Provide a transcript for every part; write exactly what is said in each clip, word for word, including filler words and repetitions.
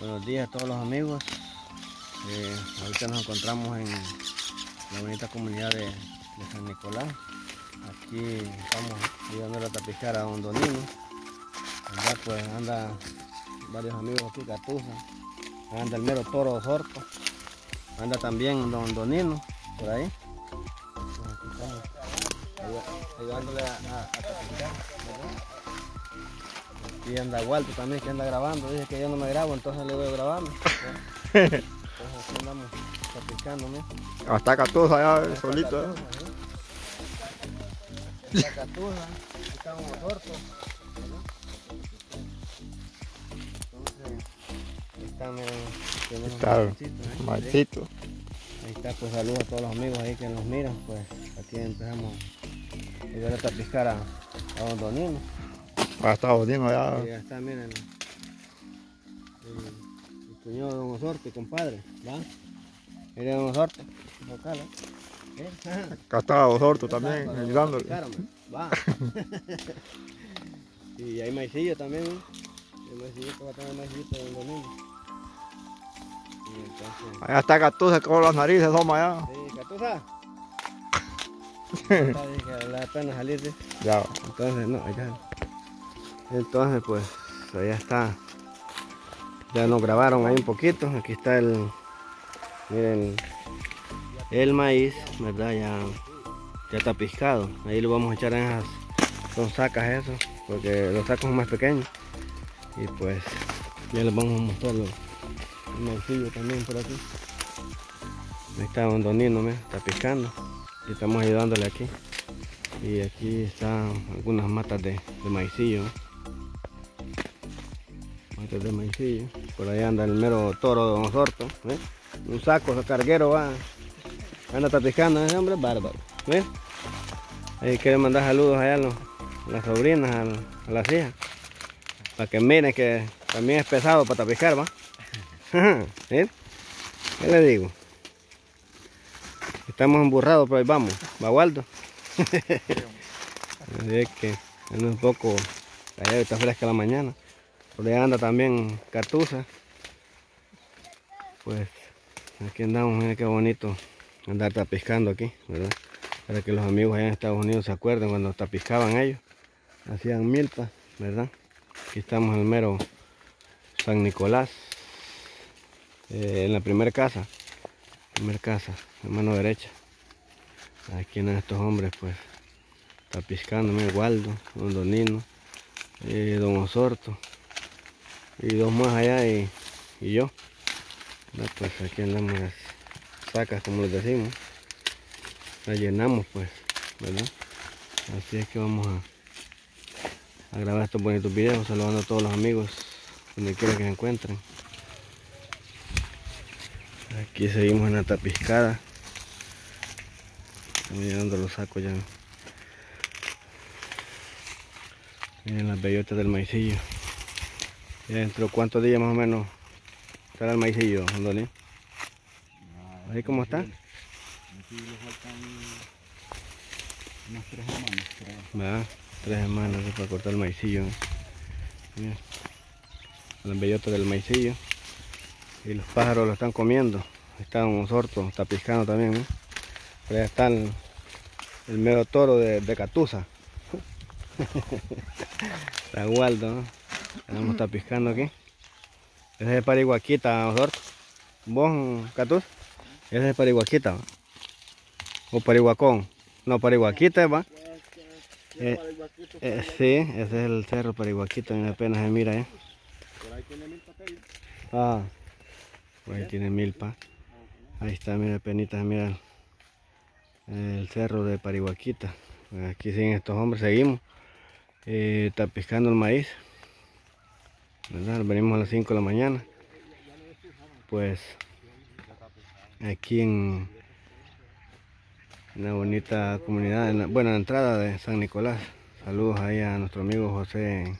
Buenos días a todos los amigos. Eh, ahorita nos encontramos en la bonita comunidad de, de San Nicolás. Aquí estamos ayudando a tapicar a don Donino. Allá pues anda varios amigos aquí, Catuza. Anda el mero Toro Osorto. Anda también don Donino por ahí. Pues aquí estamos ayudándole a, a, a tapicar, ¿verdad? Y anda Waldo también, que anda grabando. Dice que yo no me grabo, entonces le voy grabando. Entonces aquí andamos tapicando, ¿no? Hasta Catuza allá Hasta solito. Catuza, ¿eh? Hasta Catuza, aquí estamos Osorto, ¿no? Entonces, ahí está, miren, tenemos Está un maicito, ¿eh? maicito. Ahí está, pues saludos a todos los amigos ahí que nos miran. Pues aquí empezamos a ayudar a tapicar a, a don Donino. Ah, está Donino allá. Y ya está, miren, el, el cuñado de don Osorto, compadre, ¿va? Mire don Osorto, vocal, ¿eh? ¿Eh? Acá está Osorto también, Para ayudándole. tapicarme, va. Y hay maicillo también, ¿eh? El maicillo que va a tener maicillito de don Donino. Y entonces... Allá está Catuza con las narices, somos allá. Sí, Catuza. Está, dije, le da pena salir, ¿sí? Ya. Entonces, no, allá. Entonces, pues, allá está. Ya nos grabaron ahí un poquito. Aquí está el, miren, el maíz, ¿verdad? Ya, ya está piscado. Ahí lo vamos a echar en esas, son sacas eso, porque los sacos son más pequeños. Y pues, ya les vamos a mostrar los, el maicillo también por aquí. Ahí está don Donino, mira, está piscando. Y estamos ayudándole aquí. Y aquí están algunas matas de, de maicillo, ¿no? Matas de maicillo. Por ahí anda el mero Toro de don Osorto, ¿eh? Un saco, ese carguero va. Anda tapiscando, ese hombre es bárbaro, ¿eh? Ahí quiere mandar saludos allá a, los, a las sobrinas, a, a las hijas. Para que miren que también es pesado para tapiscar, ¿va? ¿Eh? ¿Qué le digo? Estamos emburrados, pero ahí vamos, va Waldo. Así es que anda un poco callado, está fresca la mañana. Por ahí anda también Catuza. Pues aquí andamos, miren qué bonito andar tapiscando aquí, ¿verdad? Para que los amigos allá en Estados Unidos se acuerden cuando tapiscaban ellos. Hacían milpa, ¿verdad? Aquí estamos en el mero San Nicolás. Eh, en la primera casa. Primera casa, en mano derecha. Aquí andan estos hombres pues tapiscando, mira, Waldo, don Donino, eh, don Osorto y dos más allá y, y yo. No, pues aquí andamos las sacas, como les decimos, las llenamos pues, ¿verdad? Así es que vamos a, a grabar estos bonitos videos, saludando a todos los amigos donde quiera que se encuentren. Aquí seguimos en la tapiscada. Estamos llenando los sacos ya. Miren las bellotas del maicillo. Ya dentro, ¿cuántos días más o menos estará el maicillo, don Donino? ¿Ahí cómo está? Aquí le faltan unas tres semanas, creo. ¿Verdad? Tres semanas para cortar el maicillo. Miren. Las bellotas del maicillo. Y los pájaros lo están comiendo. Está un Osorto tapiscando también, ¿eh? Por allá está el, el mero Toro de, de Catuza. Está Waldo, ¿no? Estamos tapiscando aquí. Ese es el Parihuaquita, Osorto. ¿Vos, Catuza? Ese es el Parihuaquita, ¿va? O Parihuacón. No, Parihuaquita, ¿va? Eh, eh, sí, ese es el cerro Parihuaquita, apenas se mira, ¿eh? Por ahí tiene mil papeles. Ah, por ahí tiene milpa. Ahí está, mira, penitas, mira el cerro de Parihuaquita. Aquí siguen estos hombres, seguimos eh, tapiscando el maíz, ¿verdad? Venimos a las cinco de la mañana. Pues aquí en, en la bonita comunidad, en la buena entrada de San Nicolás. Saludos ahí a nuestro amigo José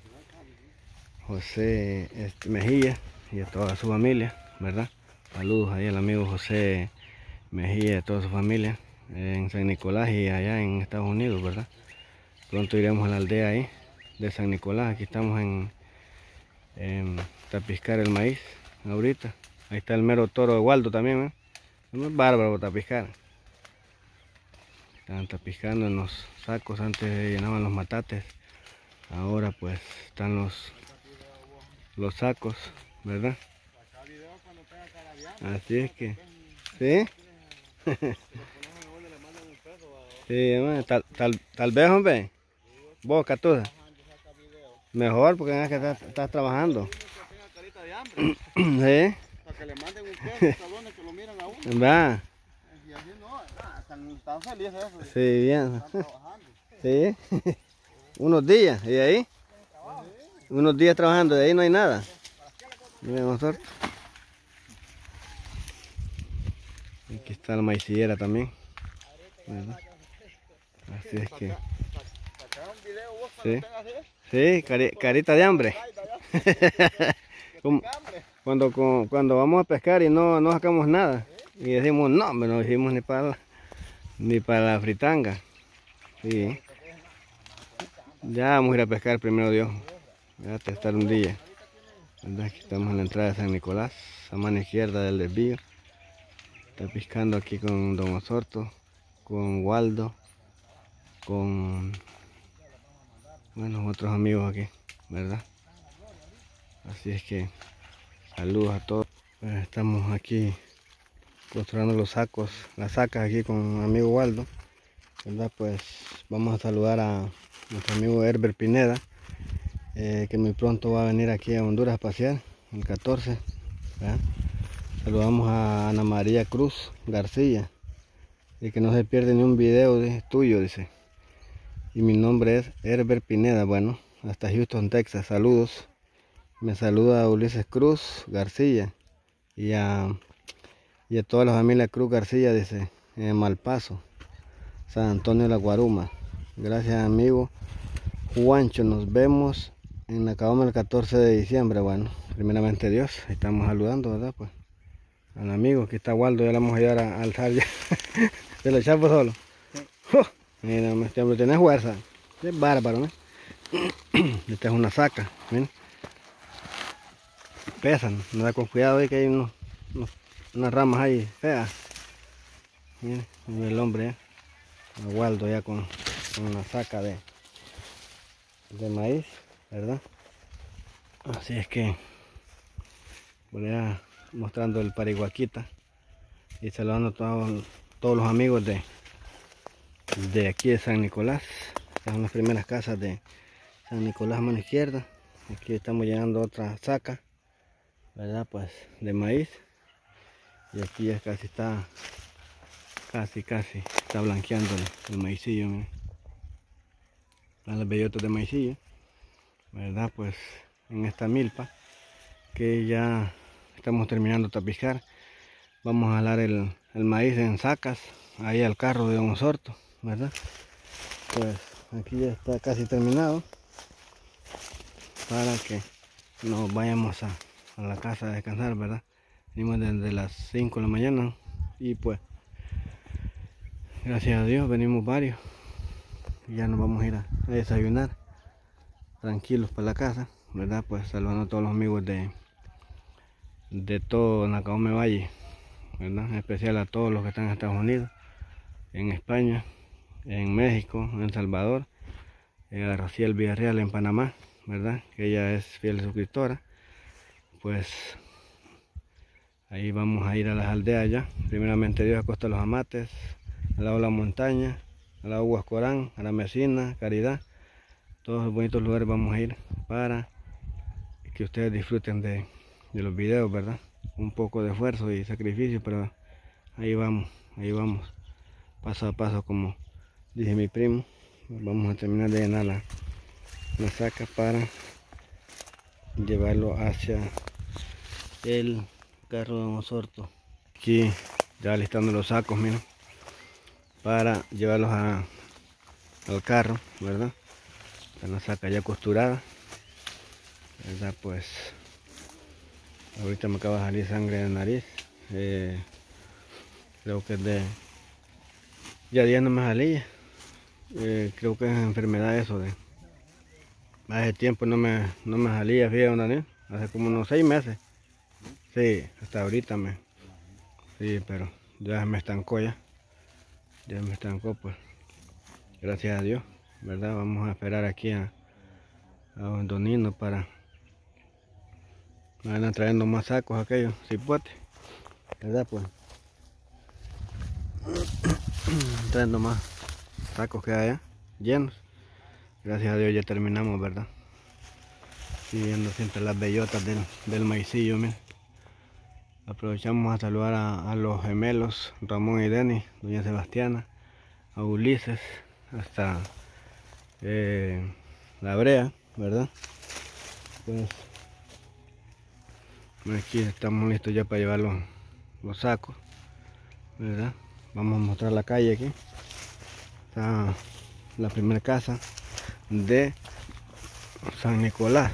José este, Mejía y a toda su familia, ¿verdad? Saludos ahí al amigo José Mejía y a toda su familia en San Nicolás y allá en Estados Unidos, ¿verdad? Pronto iremos a la aldea ahí de San Nicolás. Aquí estamos en, eh, tapiscar el maíz ahorita. Ahí está el mero toro de Waldo también, ¿eh? Es muy bárbaro tapiscar. Están tapiscando en los sacos, antes llenaban los matates. Ahora pues están los, los sacos, ¿verdad? Así es que, ¿sí? Sí, man, tal, tal, tal vez, hombre. Vos, Catuza. Mejor, porque es que estás, estás trabajando. Sí. Para que le manden un peso, cabrones, que lo miran a uno. Va. Y así no, ah, están, están felices eso. Sí, bien. Están trabajando. Sí. Unos días, ¿y de ahí? Unos días trabajando, de ahí no hay nada. Miren nosotros. Aquí está la maicillera también, ¿verdad? Así es que... Sí, sí, cari carita de hambre. Como cuando, cuando vamos a pescar y no, no sacamos nada. Y decimos, no, no decimos ni para la, ni para la fritanga. Sí. Ya vamos a ir a pescar primero Dios. Voy a testar un día. ¿Verdad? Aquí estamos en la entrada de San Nicolás, a mano izquierda del desvío. Está pescando aquí con Don Osorto, con Waldo, con bueno, otros amigos aquí, ¿verdad? Así es que saludos a todos. Pues estamos aquí construyendo los sacos, las sacas aquí con mi amigo Waldo, ¿verdad? Pues vamos a saludar a nuestro amigo Herbert Pineda, eh, que muy pronto va a venir aquí a Honduras a pasear, el catorce, ¿verdad? Saludamos a Ana María Cruz García, y que no se pierde ni un video de tuyo, dice. Y mi nombre es Herbert Pineda. Bueno, hasta Houston, Texas. Saludos. Me saluda a Ulises Cruz García y a, y a toda la familia Cruz García, dice, en Malpaso, San Antonio de la Guaruma. Gracias, amigo Juancho. Nos vemos en la Caoma el catorce de diciembre. Bueno, primeramente Dios, ahí estamos saludando, ¿verdad? Pues al amigo, aquí está Waldo, ya le vamos a ayudar a alzar ya. ¿Se lo echamos solo? Sí. ¡Oh! Mira, este hombre tiene fuerza. Es bárbaro, ¿no? Esta es una saca, miren. Pesan, no da con cuidado ahí que hay unos, unos, unas ramas ahí feas. Miren, el hombre, ¿eh? Waldo ya con, con una saca de, de maíz, ¿verdad? Así es que voy a mostrando el pariguaquita y saludando a todos, todos los amigos de de aquí de San Nicolás. Estas son las primeras casas de San Nicolás, mano izquierda. Aquí estamos llenando otra saca, ¿verdad? Pues de maíz. Y aquí ya casi está, casi casi está blanqueando el, el maicillo, miren. Están las bellotas de maicillo, ¿verdad? Pues en esta milpa que ya estamos terminando de tapiscar, vamos a jalar el, el maíz en sacas ahí al carro de Don Osorto, ¿verdad? Pues aquí ya está casi terminado para que nos vayamos a, a la casa a descansar, ¿verdad? Venimos desde las cinco de la mañana y pues gracias a Dios venimos varios y ya nos vamos a ir a, a desayunar tranquilos para la casa, ¿verdad? Pues saludando a todos los amigos de de todo Nacaome Valle, ¿verdad? En especial a todos los que están en Estados Unidos, en España, en México, en El Salvador, a Raciel Villarreal en Panamá, ¿verdad? Que ella es fiel suscriptora. Pues ahí vamos a ir a las aldeas ya, primeramente Dios, a Costa de los Amates, al lado de la montaña, al lado de Huascorán, a la Mesina, Caridad, todos los bonitos lugares vamos a ir para que ustedes disfruten de, de los videos, ¿verdad? Un poco de esfuerzo y sacrificio, pero ahí vamos, ahí vamos, paso a paso, como dice mi primo. Vamos a terminar de llenar la, la saca para llevarlo hacia el carro de Don Osorto. Aquí ya listando los sacos, miren, para llevarlos a, al carro, ¿verdad? Está la saca ya costurada, ¿verdad? Pues ahorita me acaba de salir sangre de nariz, eh, creo que es de ya días no me salía, eh, creo que es enfermedad eso de hace tiempo no me, no me salía, fíjate, Daniel, hace como unos seis meses. Sí, hasta ahorita me. Sí, pero ya me estancó ya. Ya me estancó, pues. Gracias a Dios, ¿verdad? Vamos a esperar aquí a, a don Donino para. Me van a trayendo más sacos aquellos, cipotes, ¿verdad? Pues. Trayendo más sacos que hay llenos. Gracias a Dios ya terminamos, ¿verdad? Y viendo siempre las bellotas del, del maicillo, miren. Aprovechamos a saludar a, a los gemelos Ramón y Denis, doña Sebastiana, a Ulises, hasta eh, la Brea, ¿verdad? Pues aquí estamos listos ya para llevar los, los sacos, ¿verdad? Vamos a mostrar la calle aquí. Está la primera casa de San Nicolás.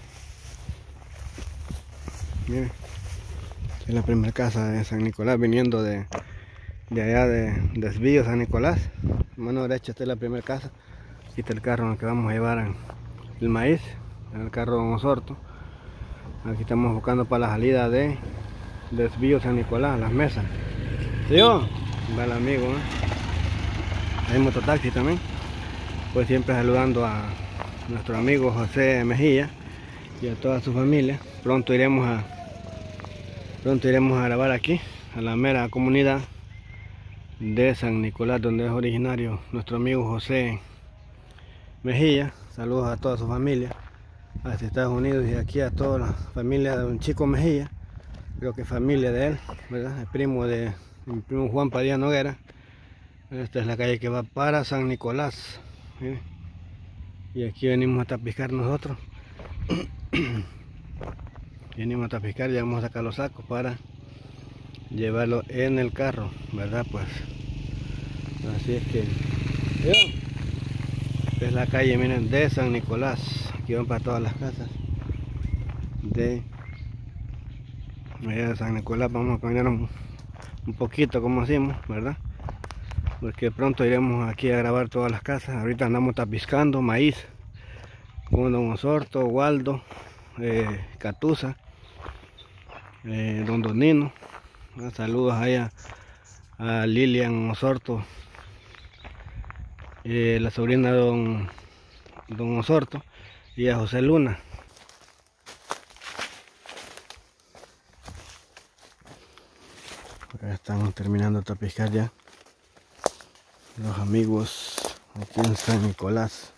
Miren, es la primera casa de San Nicolás, viniendo de, de allá de Desvío San Nicolás. Mano derecha, esta es la primera casa. Aquí está el carro en el que vamos a llevar el maíz, el carro Don Osorto. Aquí estamos buscando para la salida de Desvío San Nicolás, las mesas. ¿Sí o? Va el amigo, ¿eh? Hay mototaxi también. Pues siempre saludando a nuestro amigo José Mejía y a toda su familia. Pronto iremos a pronto iremos a grabar aquí, a la mera comunidad de San Nicolás, donde es originario nuestro amigo José Mejía. Saludos a toda su familia hacia Estados Unidos y aquí a toda la familia de un chico Mejía, creo que familia de él, ¿verdad? El primo de mi primo Juan Padilla Noguera. Esta es la calle que va para San Nicolás. Miren. Y aquí venimos a tapiscar nosotros. Venimos a tapiscar y vamos a sacar los sacos para llevarlo en el carro, ¿verdad? Pues así es que esta es la calle, miren, de San Nicolás. Aquí van para todas las casas de allá de San Nicolás. Vamos a caminar un, un poquito como hacemos, ¿verdad? Porque pronto iremos aquí a grabar todas las casas. Ahorita andamos tapiscando maíz con Don Osorto, Waldo, eh, Catuza, eh, Don Donino. Ah, saludos allá a Lilian Osorto, eh, la sobrina de Don, Don Osorto, y a José Luna. Acá estamos terminando de tapiscar ya los amigos aquí en San Nicolás.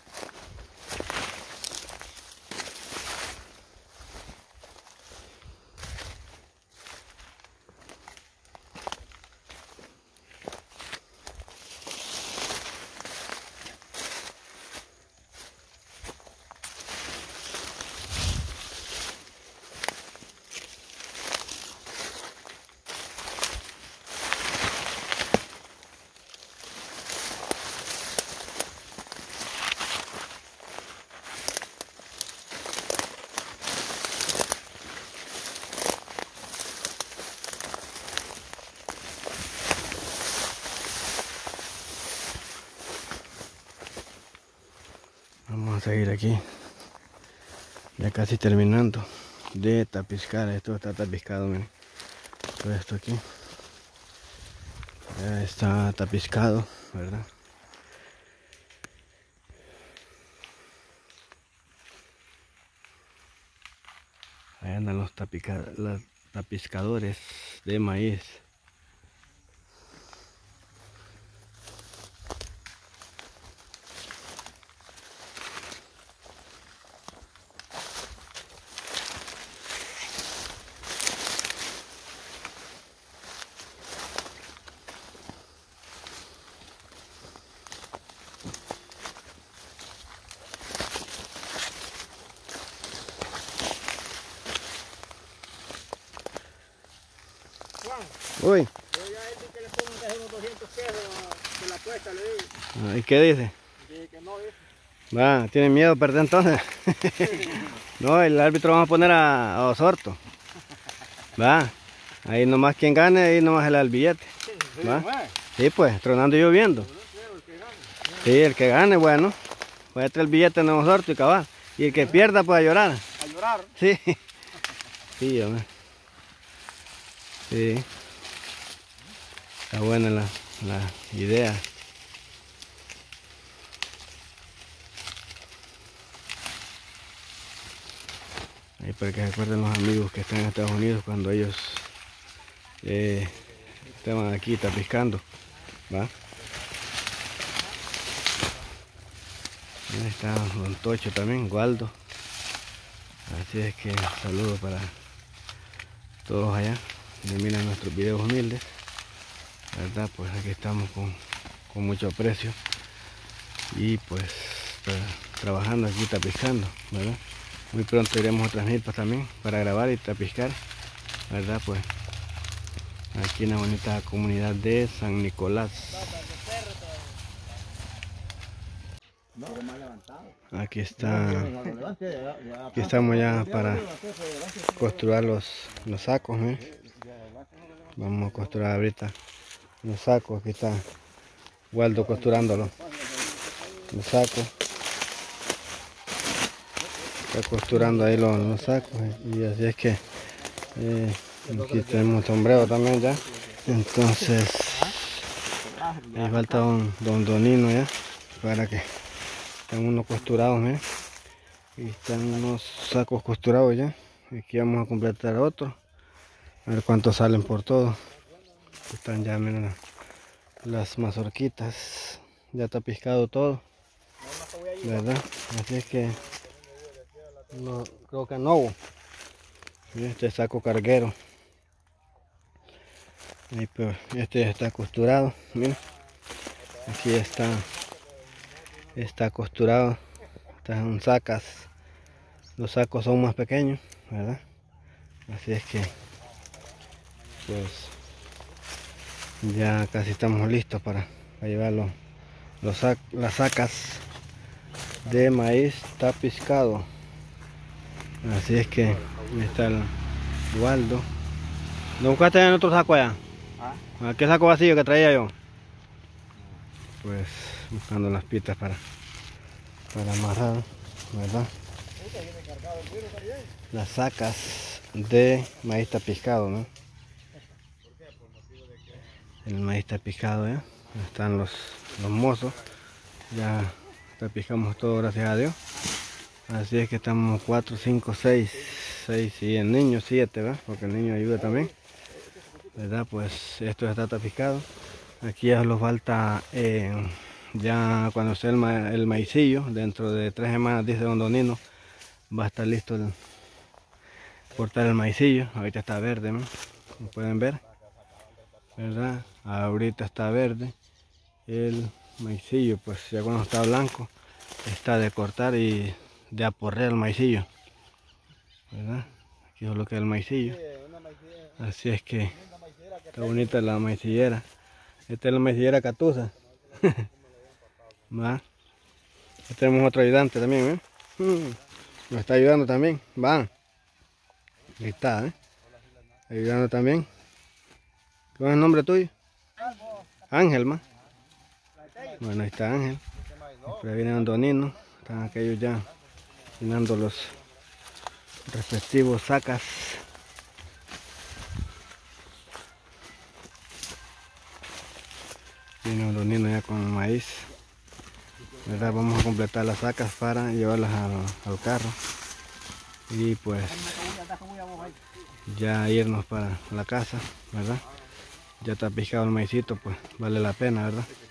Vamos a seguir aquí, ya casi terminando de tapiscar. Esto está tapiscado, miren, todo esto aquí ya está tapiscado, ¿verdad? Ahí andan los, los tapiscadores de maíz. Uy. Yo ya dije que le pongo unos doscientos pesos de la apuesta, le digo. ¿Y qué dice? Dije que no, dice. Va, ¿tiene miedo de perder entonces? No, el árbitro vamos a poner a, a Osorto. Va, ahí nomás quien gane, ahí nomás le da el billete. Va. Sí, pues, tronando y lloviendo. Sí, el que gane, bueno, puede traer el billete en Osorto y cabal. Y el que pierda puede llorar. A llorar. Sí. Sí, hombre. Sí. Está buena la, la idea. Ahí para que se acuerden los amigos que están en Estados Unidos cuando ellos eh, estaban aquí tapiscando, ¿va? Ahí está Don Tocho también, Waldo. Así es que saludos para todos allá que miran nuestros videos humildes, ¿verdad? Pues aquí estamos con, con mucho aprecio y pues tra trabajando aquí tapiscando, ¿verdad? Muy pronto iremos a otras milpas también para grabar y tapiscar, ¿verdad? Pues aquí en la bonita comunidad de San Nicolás. Aquí está, aquí estamos ya para costurar los, los sacos, ¿eh? Vamos a costurar ahorita los sacos. Aquí está Waldo costurándolo, los sacos. Está costurando ahí los, los sacos, y así es que eh, aquí tenemos sombrero también ya. Entonces ahí falta un don Donino ya para que están unos costurados, ¿eh? Y están unos sacos costurados ya. Aquí vamos a completar otro, a ver cuántos salen por todo. Están ya, miren, las mazorquitas, ya está piscado todo, ¿verdad? Así es que no, creo que no. Este saco carguero. Ahí, pero este ya está costurado. Miren, aquí está, está costurado. Estas son sacas. Los sacos son más pequeños, ¿verdad? Así es que, pues, ya casi estamos listos para, para llevar los, los sac, las sacas de maíz tapiscado. Así es que ahí está el Waldo. ¿No buscaste en otro saco allá? ¿Ah? ¿Qué saco vacío que traía yo? Pues buscando las pitas para, para amarrar, ¿verdad? Las sacas de maíz tapiscado, ¿no? El maíz tapiscado, ¿ya? Están los, los mozos. Ya tapiscamos todo, gracias a Dios. Así es que estamos cuatro, cinco, seis, seis y el niño siete, ¿verdad? Porque el niño ayuda también, ¿verdad? Pues esto ya está tapiscado. Aquí ya nos falta eh, ya cuando esté el, ma el maicillo, dentro de tres semanas, dice don Donino, va a estar listo el cortar el maicillo. Ahorita está verde, ¿no? Como pueden ver, ¿verdad? Ahorita está verde el maicillo, pues ya cuando está blanco está de cortar y de aporrear el maicillo, ¿verdad? Aquí es lo que es el maicillo. Así es que está bonita la maicillera. Esta es la maicillera Catusa. ¿Va? Aquí tenemos otro ayudante también, ¿eh? Nos está ayudando también. Va. Ahí está, ¿eh? Ayudando también. ¿Cuál es el nombre tuyo? Ángel, ¿ma? Bueno, ahí está Ángel. Por ahí viene don Donino. Están aquellos ya llenando los respectivos sacas. Viene don Donino ya con el maíz, ¿verdad? Vamos a completar las sacas para llevarlas al, al carro y pues ya irnos para la casa, ¿verdad? Ya está picado el maicito, pues vale la pena, ¿verdad?